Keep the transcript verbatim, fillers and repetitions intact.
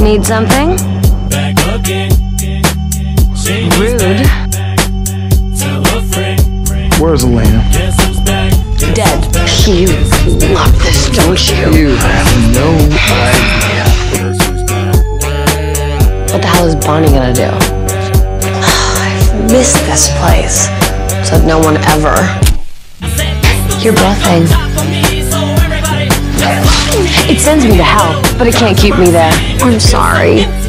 Need something? Rude. Where's Elena? Dead. You love this, don't you? You have no idea. What the hell is Bonnie gonna do? I've missed this place. It's like no one ever. You're bluffing. It sends me to hell, but it can't keep me there. I'm sorry.